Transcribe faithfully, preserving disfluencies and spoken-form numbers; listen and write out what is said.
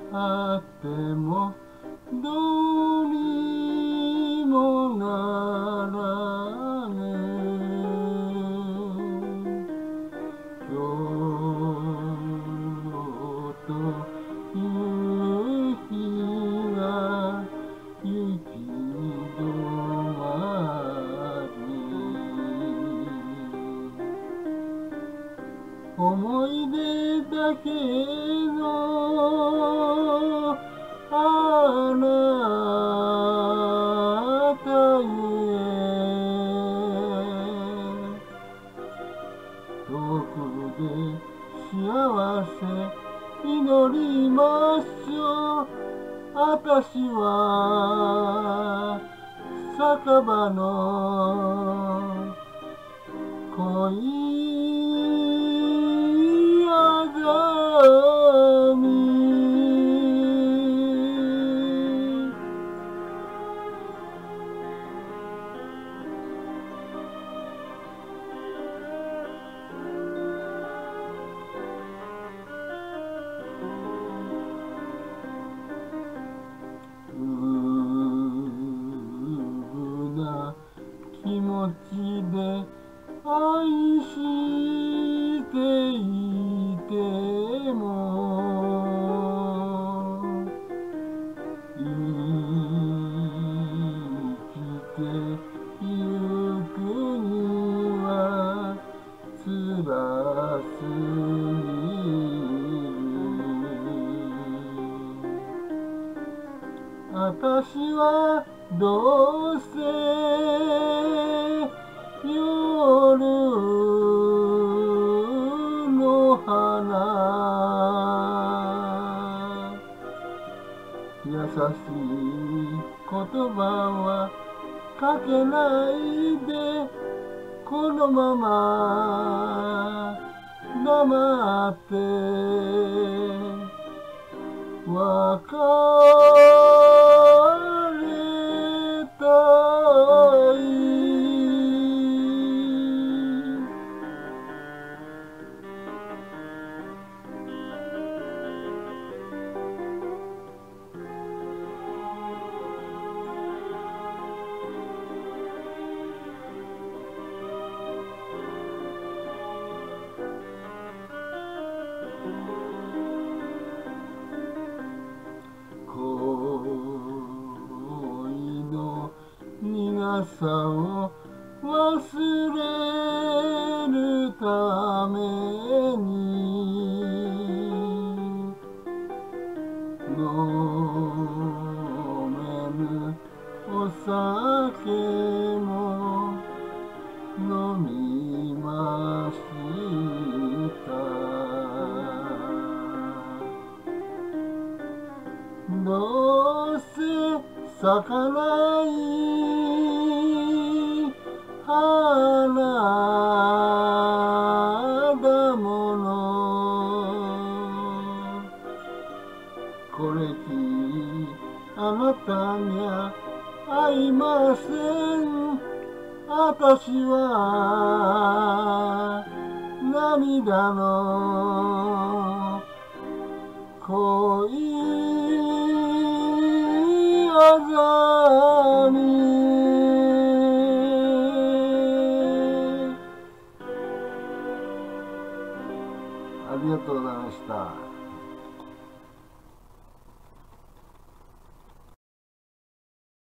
あってもどうにもならぬ。今日という日が行き止まり、思い出だけのあなたゆえ、遠くで幸せ祈りましょう。あたしは酒場の恋あざみ。気持ちで愛していても生きてゆくには辛すぎる。あたしはどうせ夜の花、優しい言葉はかけないで、このまま黙って別れたい。苦さを忘れるために飲めぬお酒も飲みました。どうせ咲かない花だもの、これきりあなたにゃ会いません。あたしは涙の恋あざみ。ありがとうございました。